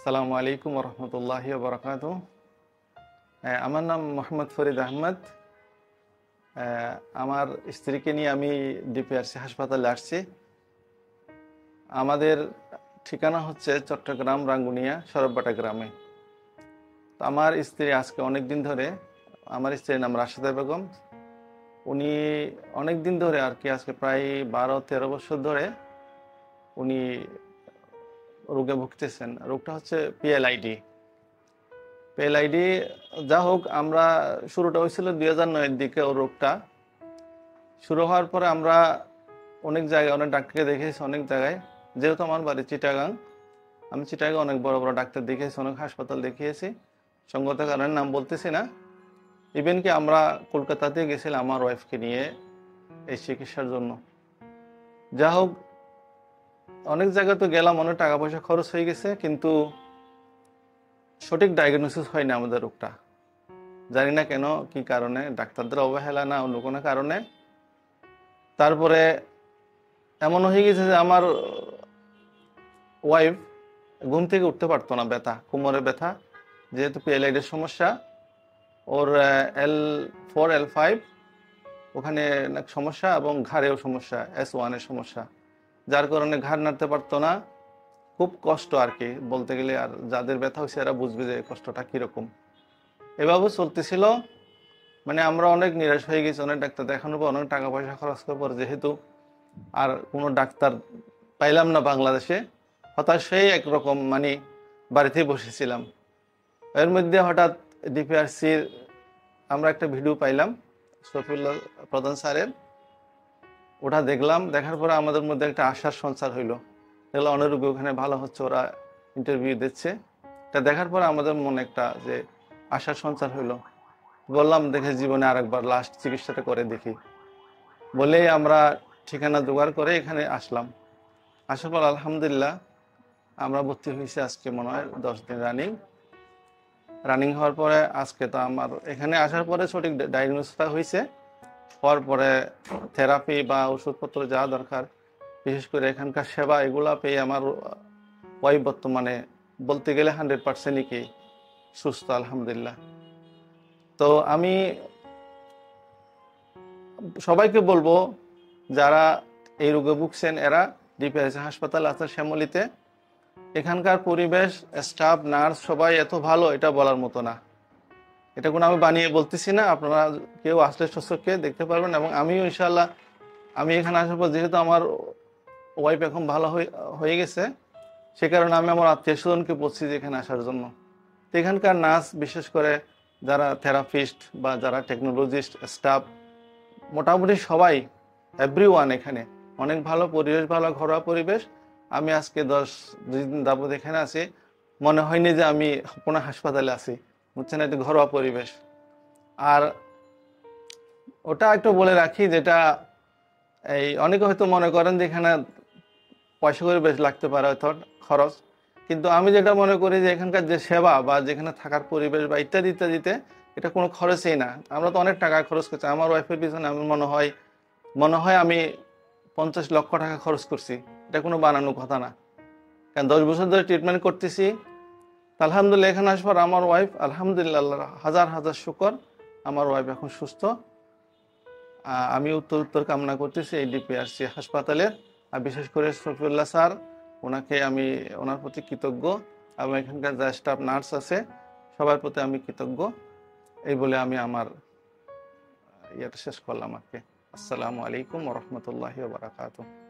আসসালামু আলাইকুম রহমতুল্লাহি বারাকাতুহু। আমার নাম মোহাম্মদ ফরিদ আহমদ। আমার স্ত্রীকে নিয়ে আমি ডিপিআরসি হাসপাতালে আসছি। আমাদের ঠিকানা হচ্ছে চট্টগ্রাম রাঙ্গুনিয়া সরববাটা গ্রামে। তো আমার স্ত্রী আজকে অনেক দিন ধরে, আমার স্ত্রীর নাম রাশেদা বেগম, উনি অনেক দিন ধরে আর কি, আজকে প্রায় 12-13 বছর ধরে উনি রোগে ভুগতেছেন। রোগটা হচ্ছে পিএলআইডি। যা হোক, আমরা শুরুটা হয়েছিল 2009-এর দিকে। ওর রোগটা শুরু হওয়ার পরে আমরা অনেক জায়গায় অনেক ডাক্তারকে দেখিয়েছি, অনেক জায়গায়। যেহেতু আমার বাড়ি চিটাগাং, আমি চিটাগাং অনেক বড় বড় ডাক্তার দেখিয়েছি, অনেক হাসপাতাল দেখিয়েছি, সঙ্গত কারণে নাম বলতেছি না। ইভেন কি আমরা কলকাতাতে গেছিলাম আমার ওয়াইফকে নিয়ে এই চিকিৎসার জন্য। যা হোক, অনেক জায়গায় তো গেলাম, অনেক টাকা পয়সা খরচ হয়ে গেছে, কিন্তু সঠিক ডায়াগনোসিস হয় না আমাদের রোগটা। জানি না কেন, কি কারণে, ডাক্তারদের অবহেলা না অন্য কোনো কারণে। তারপরে এমন হয়ে গেছে যে আমার ওয়াইফ ঘুম থেকে উঠতে পারতো না, ব্যথা, কোমরে ব্যথা, যেহেতু পিএলআইডির সমস্যা। ওর L4 L5 ওখানে সমস্যা, এবং ঘাড়েও সমস্যা, S1-এর সমস্যা, যার কারণে ঘাড় নাড়তে পারতো না। খুব কষ্ট আর কি বলতে গেলে। আর যাদের ব্যথা হয়েছে এরা বুঝবে যে কষ্টটা কীরকম। এভাবে চলতেছিল। মানে আমরা অনেক নিরাশ হয়ে গেছি, অনেক ডাক্তার দেখানোর পর, অনেক টাকা পয়সা খরচ করার পর, যেহেতু আর কোনো ডাক্তার পাইলাম না বাংলাদেশে, হতাশাই একরকম, মানে বাড়িতেই বসেছিলাম। এর মধ্যে হঠাৎ ডিপিআরসির আমরা একটা ভিডিও পাইলাম শফিউল্লাহ প্রধান স্যারের। ওটা দেখলাম, দেখার পরে আমাদের মধ্যে একটা আশার সঞ্চার হইলো। দেখলাম অনেক রোগী ওখানে ভালো হচ্ছে, ওরা ইন্টারভিউ দিচ্ছে। এটা দেখার পরে আমাদের মনে একটা যে আশার সঞ্চার হইলো। বললাম দেখে জীবনে আরেকবার লাস্ট চিকিৎসাটা করে দেখি বলেই আমরা ঠিকানা জোগাড় করে এখানে আসলাম। আসার পর আলহামদুলিল্লাহ আমরা ভর্তি হয়েছি আজকে মনে হয় 10 দিন রানিং হওয়ার পরে। আজকে তো আমার এখানে আসার পরে সঠিক ডায়াগনোসিসটা হয়েছে। হওয়ার পরে থেরাপি বা ওষুধপত্র যা দরকার, বিশেষ করে এখানকার সেবা, এগুলা পেয়ে আমার ওয়াইফ বর্তমানে বলতে গেলে 100%ই কি সুস্থ আলহামদুলিল্লাহ। তো আমি সবাইকে বলবো যারা এই রোগে ভুগছেন, এরা ডিপিআরসি হাসপাতাল আছে শ্যামলীতে। এখানকার পরিবেশ, স্টাফ, নার্স সবাই এত ভালো, এটা বলার মতো না। এটা কোনো আমি বানিয়ে বলতেছি না, আপনারা কেউ আসলে স্বচক্ষে দেখতে পারবেন। এবং আমিও ইনশাল্লাহ, আমি এখানে আসার পর যেহেতু আমার ওয়াইফ এখন ভালো হয়ে গেছে, সে কারণে আমি আমার আত্মীয় স্বজনকে বলছি যে এখানে আসার জন্য। তো এখানকার নার্স, বিশেষ করে যারা থেরাপিস্ট বা যারা টেকনোলজিস্ট, স্টাফ, মোটামুটি সবাই, এভরিওয়ান এখানে অনেক ভালো পরিবেশ, ভালো ঘরোয়া পরিবেশ। আমি আজকে 10 দিন যাবত এখানে আছি, মনে হয়নি যে আমি কোনো হাসপাতালে আছি, বুঝছেন, একটা ঘরোয়া পরিবেশ। আর ওটা একটু বলে রাখি, যেটা এই অনেকে হয়তো মনে করেন যে এখানে পয়সা করে বেশ লাগতে পারে হয়তো খরচ, কিন্তু আমি যেটা মনে করি যে এখানকার যে সেবা বা যেখানে থাকার পরিবেশ বা ইত্যাদি ইত্যাদিতে এটা কোনো খরচই না। আমরা তো অনেক টাকা খরচ করছি। আমার ওয়াইফের পিছনে আমি মনে হয় আমি 50 লক্ষ টাকা খরচ করছি। এটা কোনো বানানো কথা না, কারণ 10 বছর ধরে ট্রিটমেন্ট করতেছি। আলহামদুলিল্লাহ এখানে আসার পর আমার ওয়াইফ, আলহামদুলিল্লাহ, আল্লাহর হাজার হাজার শুকর, আমার ওয়াইফ এখন সুস্থ। আমি উত্তর কামনা করতেছি এই ডিপিআরসি হাসপাতালের। আর বিশেষ করে শফিউল্লাহ স্যার, ওনার প্রতি কৃতজ্ঞ, এবং এখানকার যা স্টাফ, নার্স আছে, সবার প্রতি আমি কৃতজ্ঞ। এই বলে আমি আমার ইয়েটা শেষ করলাম। আসসালামু আলাইকুম ওয়া রাহমাতুল্লাহি ওয়া বারাকাতুহু।